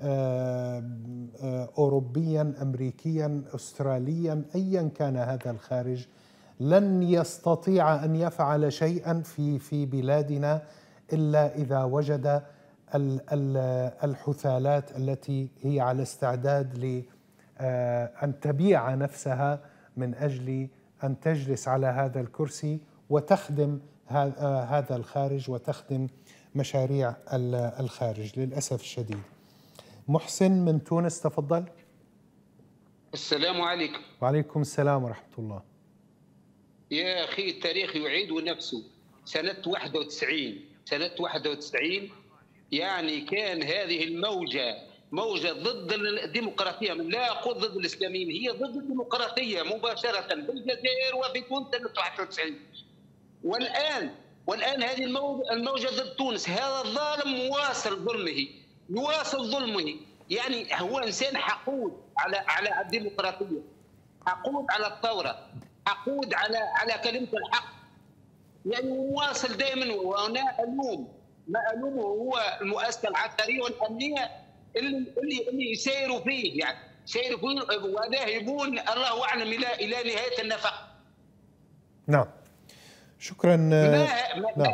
أوروبيا، أمريكيا، أستراليا، أيا كان هذا الخارج، لن يستطيع أن يفعل شيئا في في بلادنا إلا إذا وجد الحثالات التي هي على استعداد لأن تبيع نفسها من أجل أن تجلس على هذا الكرسي وتخدم هذا الخارج وتخدم مشاريع الخارج للأسف الشديد. محسن من تونس، تفضل. السلام عليكم. وعليكم السلام ورحمة الله. يا أخي التاريخ يعيد نفسه. سنة واحد وتسعين سنة واحد وتسعين يعني كان هذه الموجة موجة ضد الديمقراطية، لا أقول ضد الإسلاميين، هي ضد الديمقراطية مباشرة بالجزائر وفي تونس سنة واحد وتسعين. والآن والآن هذه الموجة ضد تونس. هذا الظالم مواصل ظلمه يواصل ظلمه يعني هو إنسان حقود على على الديمقراطية، حقود على الثورة، حقود على على كلمة الحق، يعني مواصل دائما. وأنا ألوم ما ألومه هو المؤسسة العسكرية والأمنية اللي اللي اللي يسيروا فيه، يعني يسيروا فيه وذاهبون الله أعلم إلى إلى نهاية النفق. نعم شكرا. ما نعم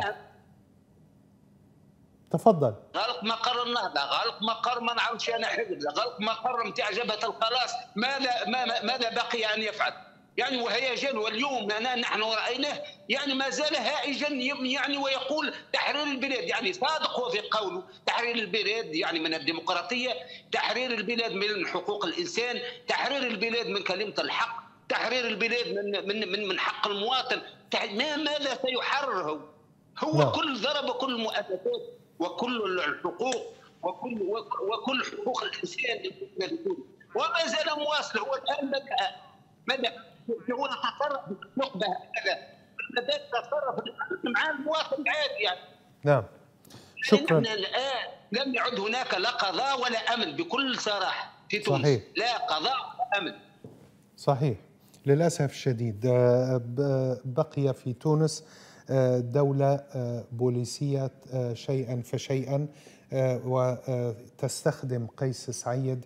تفضل. غلق مقر النهضة، غلق مقر ما نعرفش أنا حزب، غلق مقر نتاع جبهة الخلاص، ماذا ماذا بقي أن يفعل؟ يعني وهيجان. واليوم نحن رأيناه يعني ما زال هائجا يعني ويقول تحرير البلاد، يعني صادق هو في قوله تحرير البلاد يعني من الديمقراطية، تحرير البلاد من حقوق الإنسان، تحرير البلاد من كلمة الحق، تحرير البلاد من من من, من حق المواطن. ما ماذا سيحرره؟ هو لا. كل ضرب كل المؤسسات وكل الحقوق وكل وكل حقوق الإنسان وما زال مواصل. هو الآن بدأ بدأ هو تصرف نخبة هذا بدأ تصرف مع المواطن العادي يعني. نعم شكرا. نحن الآن لم يعد هناك لا قضاء ولا أمن بكل صراحة في تونس. صحيح. لا قضاء ولا أمن. صحيح للأسف الشديد. بقي في تونس دولة بوليسية شيئا فشيئا وتستخدم قيس سعيد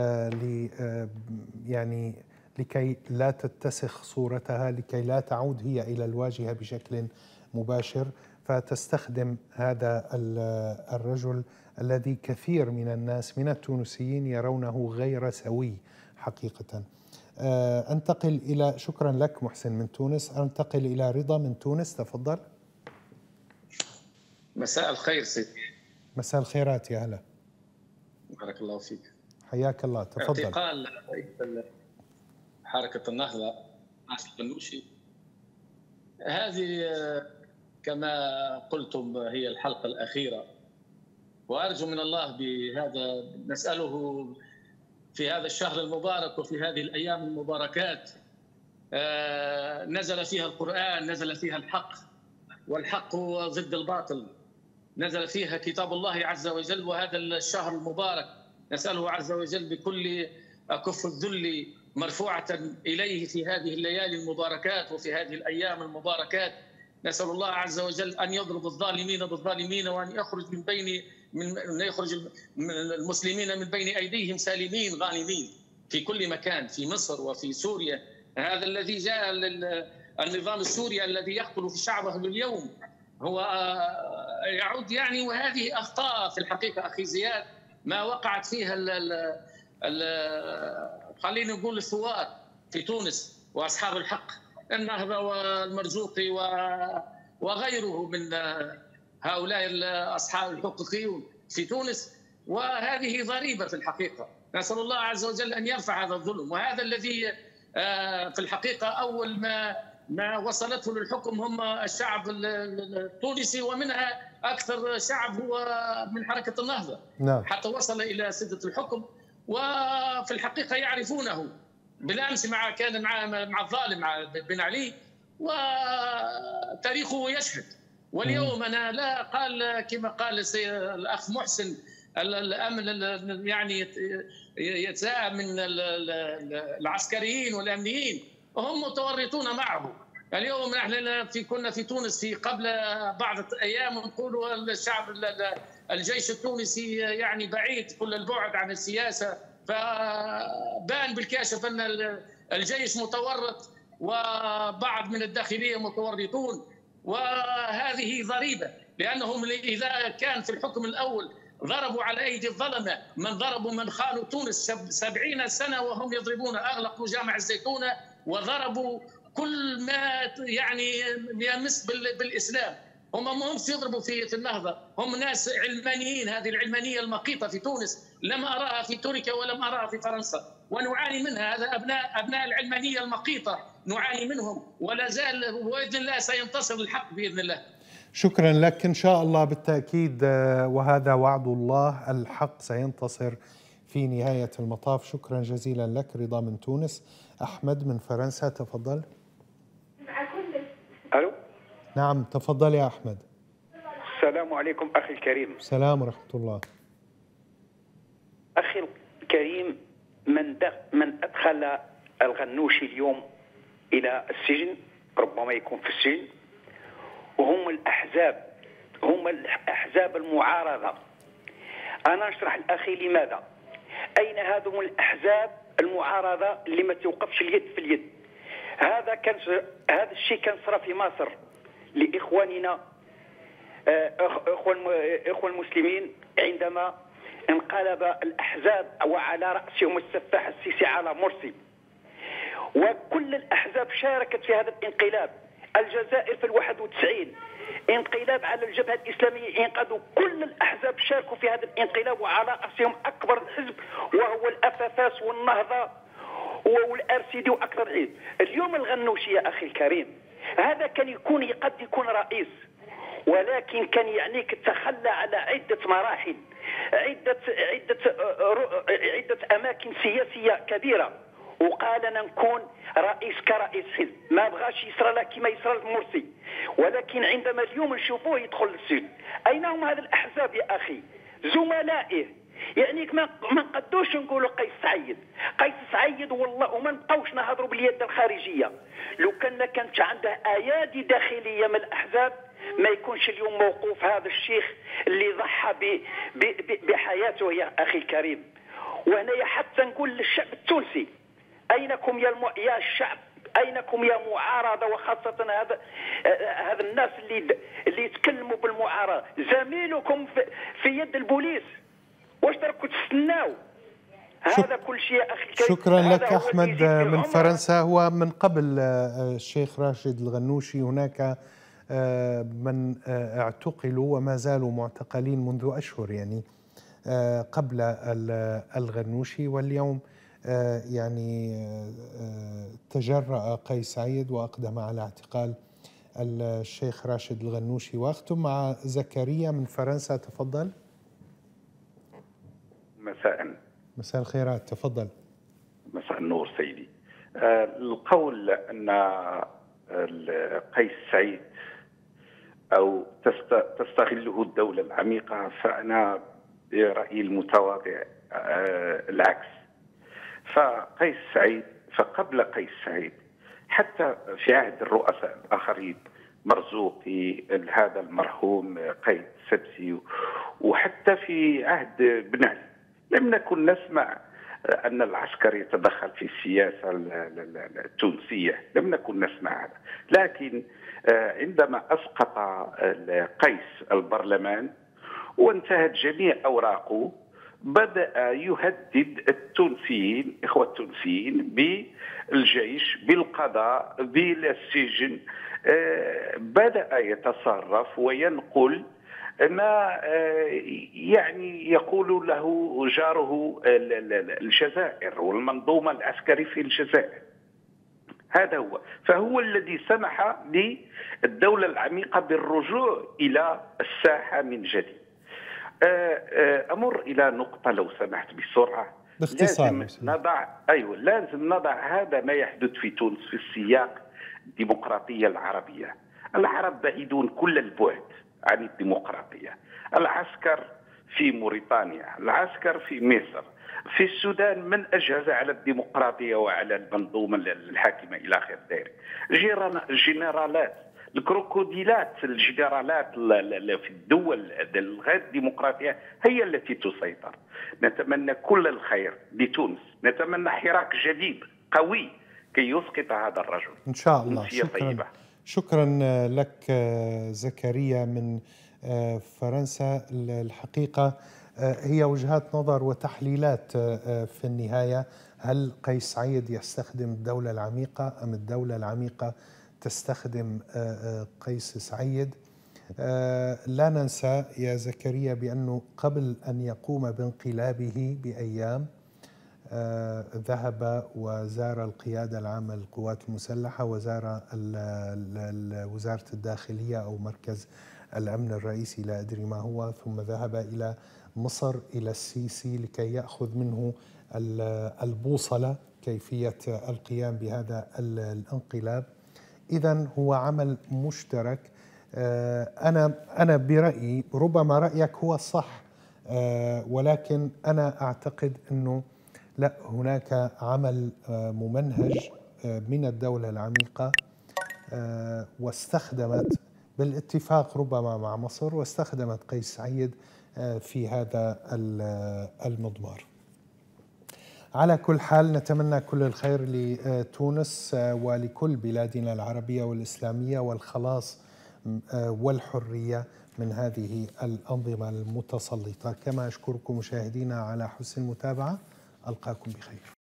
يعني لكي لا تتسخ صورتها، لكي لا تعود هي إلى الواجهة بشكل مباشر، فتستخدم هذا الرجل الذي كثير من الناس من التونسيين يرونه غير سوي حقيقة. أنتقل إلى شكرا لك محسن من تونس. أنتقل إلى رضا من تونس، تفضل. مساء الخير سيدي. مساء الخيرات، يا هلا. بارك الله فيك. حياك الله، تفضل. اعتقال رئيس حركة النهضة ناصر البنوشي هذه كما قلتم هي الحلقة الأخيرة، وأرجو من الله بهذا نسأله في هذا الشهر المبارك وفي هذه الأيام المباركات نزل فيها القرآن، نزل فيها الحق، والحق ضد الباطل، نزل فيها كتاب الله عز وجل. وهذا الشهر المبارك نسأله عز وجل بكل أكف الذل مرفوعة إليه في هذه الليالي المباركات وفي هذه الأيام المباركات. نسأل الله عز وجل أن يضرب الظالمين بالظالمين وأن يخرج من بين من يخرج المسلمين من بين أيديهم سالمين غانمين. في كل مكان، في مصر وفي سوريا. هذا الذي جاء النظام السوري الذي يقتل في شعبه اليوم هو يعود يعني، وهذه أخطاء في الحقيقة أخي زياد ما وقعت فيها ال ال ال خلينا نقول الثوار في تونس وأصحاب الحق، النهضة والمرزوقي وغيره من هؤلاء أصحاب الحقوقيون في تونس. وهذه ضريبة في الحقيقة، نسأل الله عز وجل أن يرفع هذا الظلم. وهذا الذي في الحقيقة أول ما ما وصلته للحكم هم الشعب التونسي، ومنها أكثر شعب هو من حركة النهضة. نعم. حتى وصل إلى سدة الحكم، وفي الحقيقة يعرفونه. بالأمس مع كان مع مع الظالم مع بن علي، وتاريخه يشهد. واليوم أنا لا قال كما قال الأخ محسن الأمن يعني يتساءل من العسكريين والأمنيين، وهم متورطون معه. اليوم نحن في كنا في تونس في قبل بعض ايام نقولوا الشعب الجيش التونسي يعني بعيد كل البعد عن السياسه، فبان بالكاشف ان الجيش متورط وبعض من الداخليه متورطون، وهذه ضريبه. لانهم اذا كان في الحكم الاول ضربوا على ايدي الظلمه، من ضربوا من خانوا تونس سبعين سنه وهم يضربون، اغلقوا جامع الزيتونه وضربوا كل ما يعني يمس بالاسلام. هم ما همش يضربوا في في النهضه، هم ناس علمانيين. هذه العلمانيه المقيته في تونس لم اراها في تركيا ولم اراها في فرنسا، ونعاني منها. هذا ابناء ابناء العلمانيه المقيته نعاني منهم، ولا زال باذن الله سينتصر الحق باذن الله. شكرا لك، ان شاء الله بالتاكيد، وهذا وعد الله، الحق سينتصر في نهايه المطاف. شكرا جزيلا لك. رضا من تونس. احمد من فرنسا، تفضل. الو. نعم تفضل يا احمد. السلام عليكم اخي الكريم. السلام ورحمه الله. اخي الكريم، من من ادخل الغنوشي اليوم الى السجن ربما يكون في السجن، وهم الاحزاب، هم الاحزاب المعارضه. انا اشرح الاخي لماذا. اين هذم الاحزاب المعارضه اللي ما توقفش اليد في اليد؟ هذا كان هذا الشيء كان صرا في مصر لاخواننا اخوان اخوان المسلمين عندما انقلب الاحزاب وعلى راسهم السفاح السيسي على مرسي، وكل الاحزاب شاركت في هذا الانقلاب. الجزائر في الواحد وتسعين انقلاب على الجبهه الاسلاميه، انقذوا كل الاحزاب شاركوا في هذا الانقلاب، وعلى راسهم اكبر حزب وهو الافافاس والنهضه والارسيدي واكثر عيد. اليوم الغنوشي يا اخي الكريم، هذا كان يكون قد يكون رئيس، ولكن كان يعنيك تخلى على عده مراحل، عده عده عده اماكن سياسيه كبيره، وقال انا نكون رئيس كرئيس حزب. ما بغاش يصرى له كما يصرى لمرسي، ولكن عندما اليوم نشوفوه يدخل للسجن. اين هم هذه الاحزاب يا اخي؟ زملائه. يعني ما ما نقدوش نقولوا قيس سعيد، قيس سعيد والله، وما نبقاوش نهضروا باليد الخارجيه. لو كان كانت عنده ايادي داخليه من الاحزاب ما يكونش اليوم موقوف هذا الشيخ اللي ضحى بحياته يا اخي الكريم. وهنا حتى نقول للشعب التونسي، اينكم يا المو... يا الشعب، اينكم يا معارضه، وخاصه هذا هذا الناس اللي اللي يتكلموا بالمعارضه، زميلكم في, في يد البوليس. واش راكم تستناو؟ هذا كل شيء يا اخي الكريم. شكرا لك احمد من فرنسا. هو من قبل الشيخ راشد الغنوشي هناك من اعتقلوا وما زالوا معتقلين منذ اشهر، يعني قبل الغنوشي، واليوم يعني تجرأ قيس سعيد وأقدم على اعتقال الشيخ راشد الغنوشي. واختم مع زكريا من فرنسا، تفضل. مساء مساء الخيرات، تفضل. مساء النور سيدي. القول أن قيس سعيد أو تستغله الدولة العميقة، فأنا برأيي المتواضع العكس. فقيس سعيد، فقبل قيس سعيد حتى في عهد الرؤساء الآخرين، مرزوقي، هذا المرحوم قيد سبسي، وحتى في عهد بن علي، لم نكن نسمع أن العسكر يتدخل في السياسة التونسية، لم نكن نسمع هذا. لكن عندما أسقط قيس البرلمان وانتهت جميع أوراقه، بدأ يهدد التونسيين، إخوة التونسيين، بالجيش، بالقضاء، بالسجن. بدأ يتصرف وينقل ما يعني يقول له جاره الجزائر والمنظومة العسكرية في الجزائر. هذا هو، فهو الذي سمح للدولة العميقة بالرجوع إلى الساحة من جديد. أمر إلى نقطة لو سمحت بسرعة باختصار. لازم نضع أيوة لازم نضع هذا ما يحدث في تونس في السياق الديمقراطية العربية. العرب بعيدون كل البعد عن الديمقراطية. العسكر في موريتانيا، العسكر في مصر، في السودان من أجهز على الديمقراطية وعلى المنظومة الحاكمة إلى آخر ذلك. الجنرالات، الكروكوديلات، الجنرالات في الدول الغير ديمقراطية هي التي تسيطر. نتمنى كل الخير لتونس، نتمنى حراك جديد قوي كي يسقط هذا الرجل إن شاء الله. شكرا طيبة. شكرا لك زكريا من فرنسا. الحقيقة هي وجهات نظر وتحليلات في النهاية. هل قيس سعيد يستخدم الدولة العميقة أم الدولة العميقة تستخدم قيس سعيد؟ لا ننسى يا زكريا بأنه قبل أن يقوم بانقلابه بأيام ذهب وزار القيادة العامة للقوات المسلحة، وزار وزارة الداخلية أو مركز الأمن الرئيسي لا أدري ما هو، ثم ذهب إلى مصر إلى السيسي لكي يأخذ منه البوصلة كيفية القيام بهذا الانقلاب. إذن هو عمل مشترك. أنا أنا برأيي ربما رأيك هو الصح، ولكن أنا أعتقد أنه لا، هناك عمل ممنهج من الدولة العميقة، واستخدمت بالاتفاق ربما مع مصر، واستخدمت قيس سعيد في هذا المضمار. على كل حال نتمنى كل الخير لتونس ولكل بلادنا العربية والإسلامية والخلاص والحرية من هذه الأنظمة المتسلطة. كما أشكركم مشاهدينا على حسن المتابعة، ألقاكم بخير.